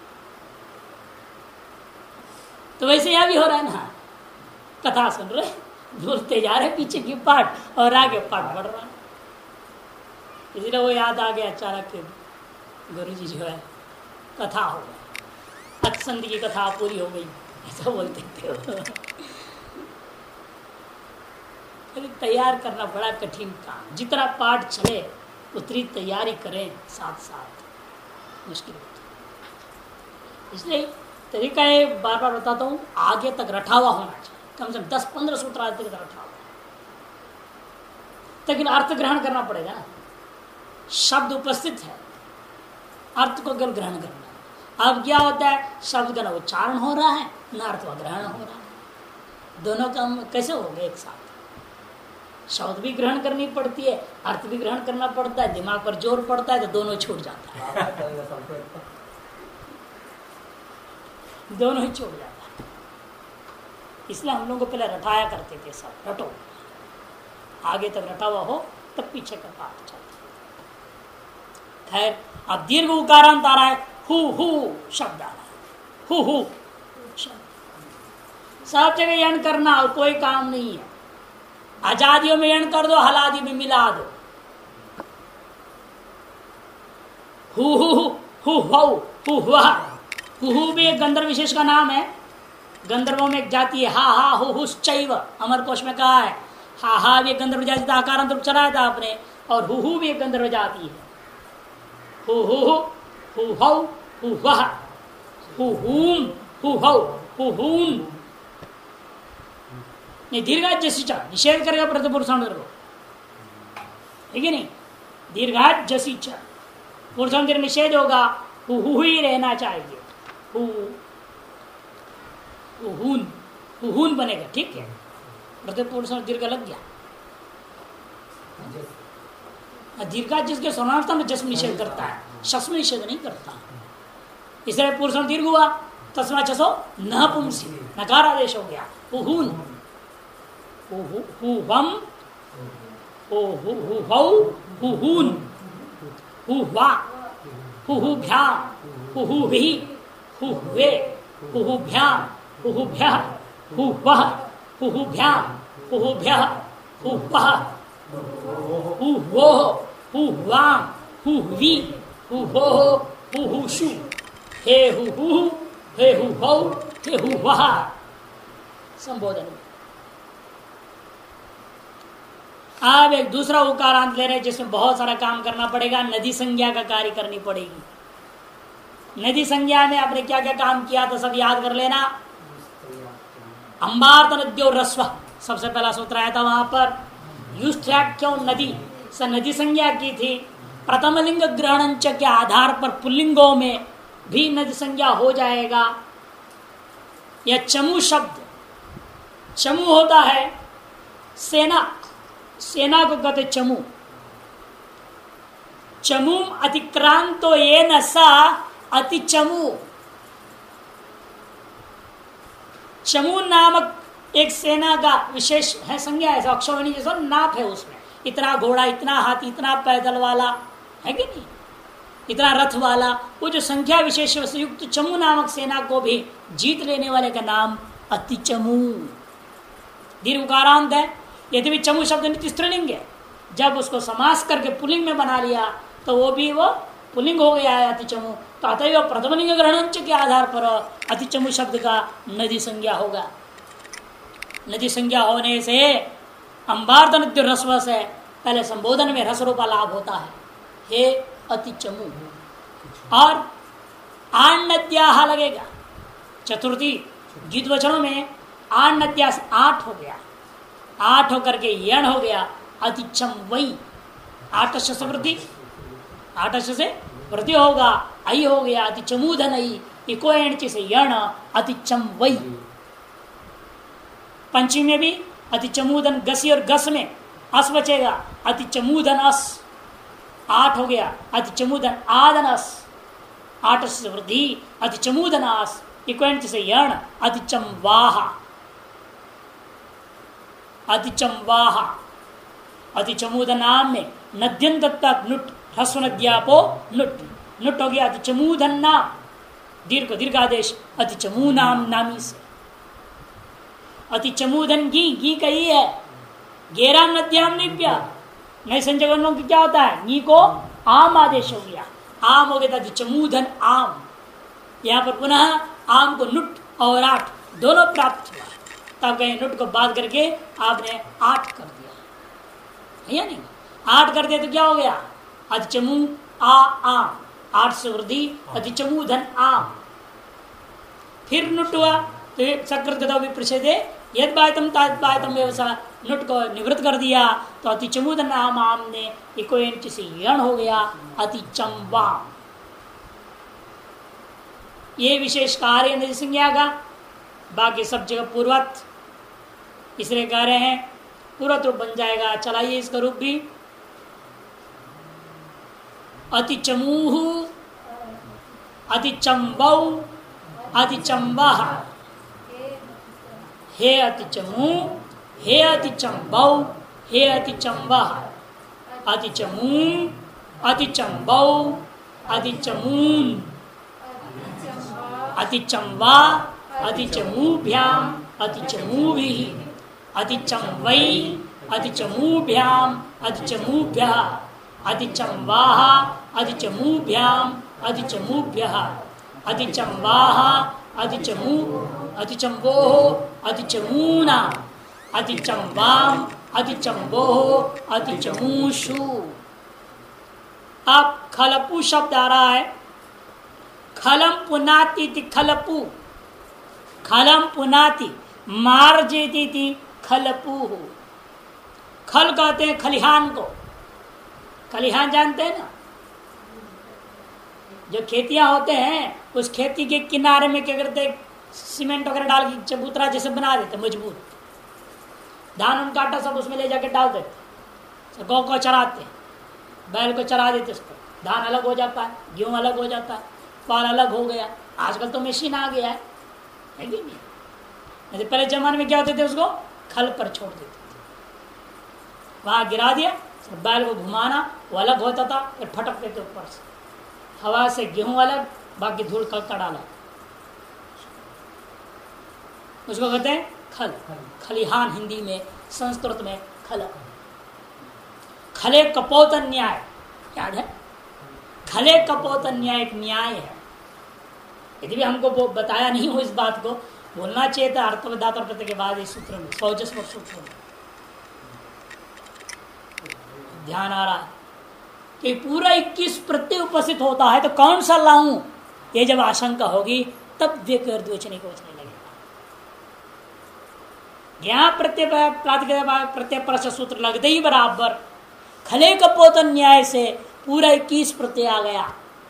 तो वैसे यह भी हो रहा है ना, कथा सुन रहे, भूलते जा रहे पीछे की पाठ और आगे पाठ बढ़ रहा है। इसलिए वो याद आ गया अचानक, गुरु जी जो है कथा हो गई, अक्षंद की कथा पूरी हो गई, ऐसा बोलते थे। तैयार करना बड़ा कठिन काम। जितना पाठ चले उतनी तैयारी करें, साथ साथ मुश्किल होता है। इसलिए तरीका है, बार बार बताता हूँ, आगे तक रटा हुआ होना चाहिए। कम से कम दस पंद्रह सूत्र आगे तक रटा हुआ, लेकिन अर्थ ग्रहण करना पड़ेगा ना। शब्द उपस्थित है, अर्थ को केवल ग्रहण करना। अब क्या होता है, शब्द का न उच्चारण हो रहा है न अर्थ का ग्रहण हो रहा है। दोनों काम कैसे हो गए एक साथ? शब्द भी ग्रहण करनी पड़ती है, अर्थ भी ग्रहण करना पड़ता है, दिमाग पर जोर पड़ता है तो दोनों छूट जाता है। दोनों ही छूट जाता है। इसलिए हम लोग को पहले रटाया करते थे, सब रटो, आगे तक रटा हुआ हो तब पीछे का पाठ चलता। खैर अब दीर्घ उकारांत आ रहा है, हु हु शब्द आ रहा है, हु हु शब्द। सब जगह यण करना और कोई काम नहीं है। आजादियों में यण कर दो, हलादि में मिला दो। हु हु हु हु हु हुआ। हु हु भी एक गंधर्व विशेष का नाम है। गंधर्वों में एक जाति है, हा हा हु हुश्चैव, अमर कोश में कहा है। हा हा भी एक गंधर्व जाति था, आकारांतर चलाया था आपने। और हु हु भी एक गंधर्व जाति है। हु हु हु हौ हु वह हु हुम हु हौ हु हुम। ये दीर्घात जैसी चा निषेध करेगा प्रतिपुरुषांतर को, ठीक है नहीं? दीर्घात जैसी चा पुरुषांतर निषेध होगा, हु हु ही रहना चाहिए। हु हुन हुन बनेगा, ठीक है? प्रतिपुरुषांतर दीर्घ लग गया। दीर्घात जिसके समानार्थ में जस्म निषेध करता है, शस्म निषेध नहीं करता। इसलिए पुरुषांतर दीर्घ हुआ, तस्मा चसो न पुंसी, नकार आदेश हो गया। हुन हु हु वम हु हु हु हौ हु हुन हु वा हु हु भ्याम हु हु हि हु वे हु हु भ्याम हु हु भ्यः हु वः हु हु भ्याम हु हु भ्यः हु वः हु वोः हु वाम हु वी हु होः हु हुषु हे हु हु हे हु हौ हे हु वः। संबोधन में अब एक दूसरा उकारांत ले रहे जिसमें बहुत सारा काम करना पड़ेगा। नदी संज्ञा का कार्य करनी पड़ेगी। नदी संज्ञा में आपने क्या क्या काम किया था सब याद कर लेना। अंबार्त नद्यो रस्व सबसे पहला सूत्र आया था वहां पर। युष्ठ्याख्यो नदी से नदी संज्ञा की थी। प्रथम लिंग ग्रहणंच के आधार पर पुल्लिंगों में भी नदी संज्ञा हो जाएगा। यह चमू शब्द, चमू होता है सेना, सेना को कहते चमू। चमू अतिक्रांतो ये न सा अति चमू। चमू नामक एक सेना का विशेष है संज्ञा, ऐसा अक्षौहिणी जैसा नाप है उसमें। इतना घोड़ा, इतना हाथी, इतना पैदल वाला है कि नहीं, इतना रथ वाला, वो जो संख्या विशेष से युक्त चमू नामक सेना को भी जीत लेने वाले का नाम अति चमू। दीर्घकारांत है। यदि भी चमू शब्द नित्य स्त्रीलिंग है, जब उसको समास करके पुलिंग में बना लिया तो वो भी वो पुलिंग हो गया है अति चमू। तो अतः प्रथम लिंग ग्रहणंच के आधार पर अति चमू शब्द का नदी संज्ञा होगा। नदी संज्ञा होने से अंबार्त नद्य रस्व से पहले संबोधन में रस रूपा लाभ होता है, हे अति चमू। और आण नद्या लगेगा चतुर्थी गीत वचनों में। आण नद्या आठ हो गया, आठ होकर के यण हो गया अतिचम वही। आठ से वृद्धि, आठ से वृद्धि होगा, आई हो गया अतिचमूधन आई। इको एणची से यण अतिचम वही। पंचमी में भी अतिचमूधन गसी और गस में अस बचेगा, अतिचमूधन अस। आठ हो गया अतिचमूधन आदन अस। आठ से वृद्धि अतिचमूधन आस। इको एणची से यण अतिचम वाह, अतिचम वाह। अतिचमूधन नाम में नद्यन दत्ता नुट ह्रस्व नद्यापो नुट, नुट हो गया अतिचमूधन नाम। दीर्घ दीर्घादेश अतिचमू नाम नामी से। अतिचमूधन गी गी कही है, गेराम नद्याम निप्या। नए संजगनों की क्या होता है, गी को आम आदेश हो गया, आम हो गया अतिचमूधन आम। यहाँ पर पुनः आम को नुट और आठ दोनों प्राप्त हुआ। तब कहीं नुट को बात करके आपने आठ कर दिया है या नहीं। आठ कर दिया तो क्या हो गया, अधिचमू आ आम। आठ से वृद्धि अधिचमूधन आम। फिर नुट हुआ तो सकृत विप्रषेदे यद बायतम तात बायतम व्यवसाय, नुट को निवृत्त कर दिया तो अतिचमूधन आम आम ने इको एंच से यण हो गया अतिचम्वाम। ये विशेष कार्य नदी संज्ञा का, बाकी सब जगह पूर्वत, इसलिए कह रहे हैं पूर्वत रूप बन जाएगा। चलाइए इसका रूप भी। अतिचमूह अतिचम्बौ अतिचम्बः। हे अतिचमू हे अतिचम्बौ हे अतिचम्बः। अतिचमून अतिचंबौ अतिचमून अतिचंवा अतिचमूभ्याम अतिचमूभिः अतिचंवै अतिचमूभ्याम अतिचमूभ्यः अतिचंवाः अतिचमूभ्याम अतिचमूभ्यः अतिचंवाः अतिचमू अतिचंवोः अतिचमूना अतिचंवाम अतिचंवोः अतिचमूषु। अब खलपु शब्द आ रहा है, खलम पुनाति थी खलपु, खलम पुनाति मार्जेती थी खलपु। खल कहते हैं खलिहान को, खलिहान जानते हैं ना, जो खेतियां होते हैं उस खेती के किनारे में क्या करते, सीमेंट वगैरह डाल के चबूतरा जैसे बना देते मजबूत, धान उनका आटा सब उसमें ले जाके डाल देते, गौ को चराते, बैल को चरा देते, उस पर धान अलग हो जाता है, गेहूं अलग हो जाता है, पाल अलग हो गया। आजकल तो मशीन आ गया है, है कि नहीं? नहीं पहले जमाने में क्या होते थे, उसको खल पर छोड़ देते थे, वहां गिरा दिया, बैल को घुमाना, वो अलग होता था, फिर फटक देते ऊपर से, हवा से गेहूं अलग, बाकी धूल कड़का डाला, उसको कहते हैं खल, खलिहान हिंदी में, संस्कृत में खल। खले कपोत न्याय याद है, खले कपोत न्याय एक न्याय है, यदि भी हमको वो बताया नहीं हो इस बात को, बोलना चाहिए था अर्थवदात और प्रत्यय के बाद इस सूत्र में, सौजस्व सूत्र में ध्यान आ रहा है कि पूरा इक्कीस प्रत्यय उपस्थित होता है तो कौन सा लाऊं, ये जब आशंका होगी तब देकर द्विवचनी को बचने लगेगा। यहाँ प्रत्यय प्रत्यय परस्य सूत्र लगते ही बराबर खले कपोत न्याय से पूरा इक्कीस प्रत्यय आ गया।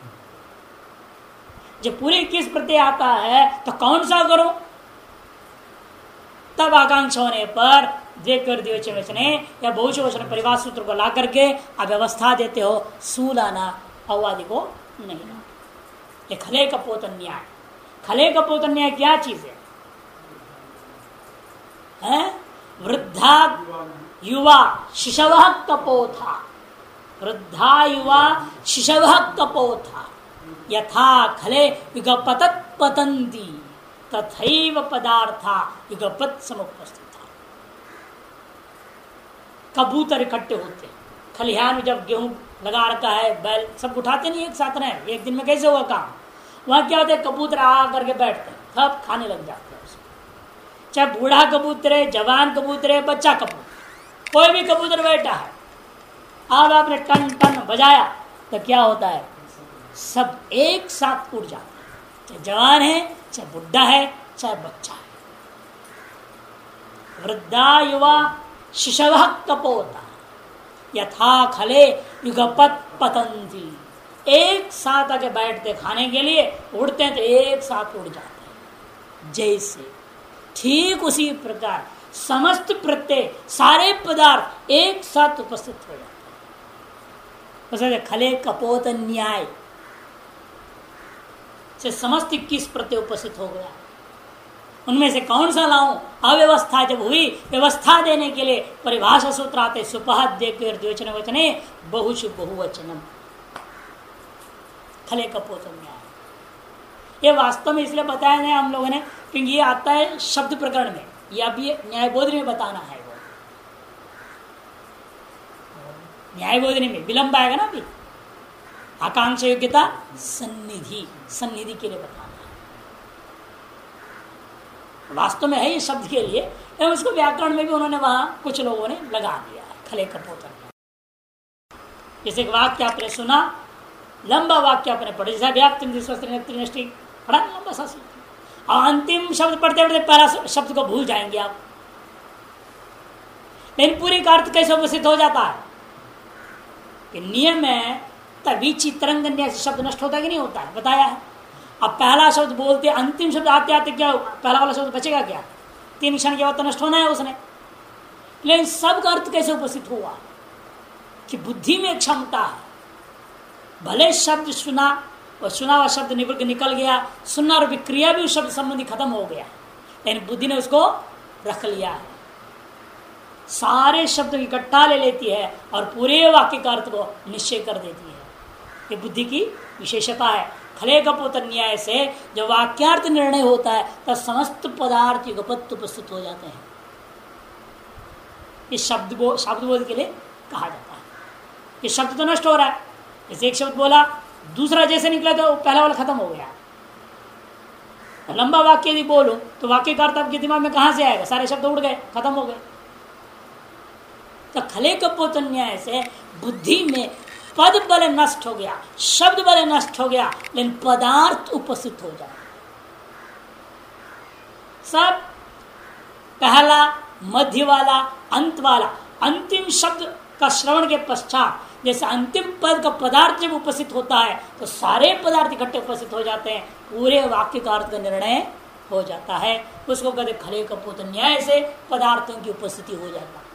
जब पूरे इक्कीस प्रत्यय आता है तो कौन सा करो, तब आकांक्षा होने पर देकर द्विवचने या बहुवचन परिवार सूत्र को ला करके आप व्यवस्था देते हो, सू लाना अवादि को नहीं लाना। ये खले कपोत न्याय, खले कपोत न्याय क्या चीज है, है? वृद्धा युवा शिशव कपोथा, वृद्धा युवा शिशव कपोथा यथा खले युगपतत् पतन्ति तथैव पदार्था युगपत समुपस्थिता। कबूतर इकट्ठे होते, खलिहान में जब गेहूं लगा रखा है, बैल सब उठाते नहीं एक साथ रहे, एक दिन में कैसे हुआ काम, वहां क्या होता है, कबूतर आ करके बैठते हैं, सब खाने लग जाते हैं उसको। चाहे बूढ़ा कबूतर है, जवान कबूतर है, बच्चा कबूतर, कोई भी कबूतर बैठा है, अब आपने टन टन बजाया तो क्या होता है, सब एक साथ उड़ जाते हैं, चाहे जवान है, चाहे बुढ़ा है, चाहे बच्चा है। वृद्धा युवा शिशव कपोता यथा खले युगपत पतंती, एक साथ आके बैठते खाने के लिए, उड़ते हैं तो एक साथ उड़ जाते हैं। जैसे ठीक उसी प्रकार समस्त प्रत्यय सारे पदार्थ एक साथ उपस्थित हो जाते हैं। खले कपोत न्याय से समस्त इक्कीस प्रत्यय उपस्थित हो गया, उनमें से कौन सा लाऊं, अव्यवस्था जब हुई, व्यवस्था देने के लिए परिभाषा सूत्र आते, सुपहत देकर द्विवचन वचने बहुशु बहुवचनम खले कपोत न्याय। ये वास्तव में इसलिए बताया नहीं हम लोगों ने क्योंकि ये आता है शब्द प्रकरण में, ये अभी न्यायबोधनी में बताना है, वो न्यायबोधनी में विलंब आएगा ना, अभी आकांक्षा योग्यता सन्निधि, सन्निधि के लिए बताना है, वास्तव में है ये शब्द के लिए, एवं उसको व्याकरण में भी उन्होंने वहां कुछ लोगों ने लगा दिया है खले कपोत। जैसे एक वाक्य आपने सुना, लंबा वाक्य आपने पढ़ा, जैसा व्याप्ति बड़ा लंबा सा सूत्र, और अंतिम शब्द पढ़ते पढ़ते पहला शब्द को भूल जाएंगे आप, लेकिन पूरी का अर्थ कैसे उपस्थित हो जाता है कि नियम है तभी चित्रंग न्यास शब्द नष्ट होता कि नहीं होता है, बताया है। अब पहला शब्द बोलते अंतिम शब्द आते आते क्या पहला वाला शब्द बचेगा क्या, तीन क्षण के बाद तो नष्ट होना है उसने, लेकिन सबका अर्थ कैसे उपस्थित हुआ कि बुद्धि में क्षमता है, भले शब्द सुना और सुना हुआ शब्द निकल गया, सुनना और विक्रिया भी उस शब्द संबंधी खत्म हो गया, लेकिन बुद्धि ने उसको रख लिया है। सारे शब्द इकट्ठा ले लेती है और पूरे वाक्य का अर्थ को निश्चय कर देती है। ये बुद्धि की विशेषता है। खले कपोत न्याय से जब वाक्यार्थ निर्णय होता है तब समस्त पदार्थ युगपत्त उपस्थित हो जाते हैं। इस शब्द बो शब्द बोध के लिए कहा जाता है। ये शब्द तो नष्ट हो रहा है, जैसे एक शब्द बोला दूसरा जैसे निकला तो पहला वाला खत्म हो गया। लंबा वाक्य यदि बोलो तो वाक्य का अर्थ आपके दिमाग में कहां से आएगा? सारे शब्द उड़ गए, खत्म हो गए। तो खले कपोत न्याय से बुद्धि में पद बल नष्ट हो गया, शब्द बल नष्ट हो गया, लेकिन पदार्थ उपस्थित हो जाए। सब पहला, मध्य वाला, अंत वाला, अंतिम शब्द का श्रवण के पश्चात जैसे अंतिम पद का पदार्थ जब उपस्थित होता है तो सारे पदार्थ इकट्ठे उपस्थित हो जाते हैं, पूरे वाक्य का अर्थ का निर्णय हो जाता है। उसको कहते खले कपोत न्याय से पदार्थों की उपस्थिति हो जाता है।